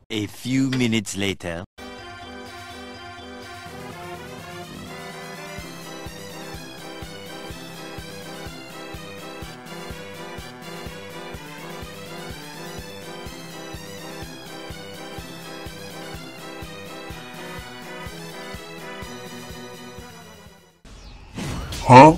A few minutes later. Huh?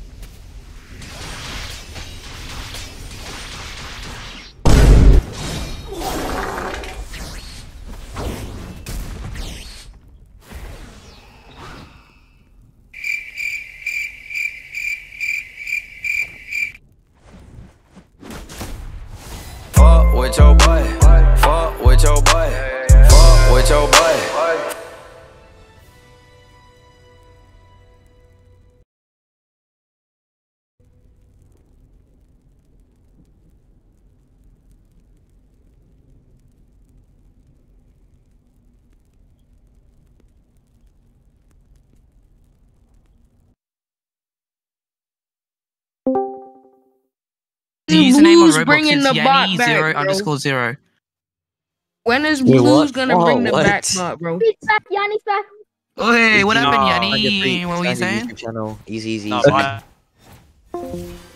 Fuck with your boy. Fuck with your boy. Fuck with your boy. The username on Roblox bringing is the bot Yanni back, bro. 0_0. When is Wait, Bluez what? gonna Whoa, bring the what? back bot, bro? He's back, Yanni's back. Oh, hey, what happened, Find your Yanni? What were you find your saying? YouTube channel. Easy, easy. No, easy. my